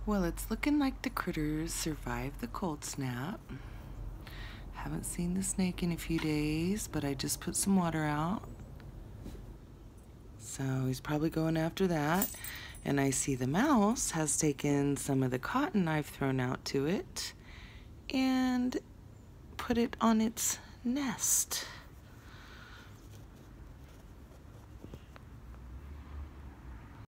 Well, it's looking like the critters survived the cold snap. Haven't seen the snake in a few days, but I just put some water out. So he's probably going after that. And I see the mouse has taken some of the cotton I've thrown out to it and put it on its nest.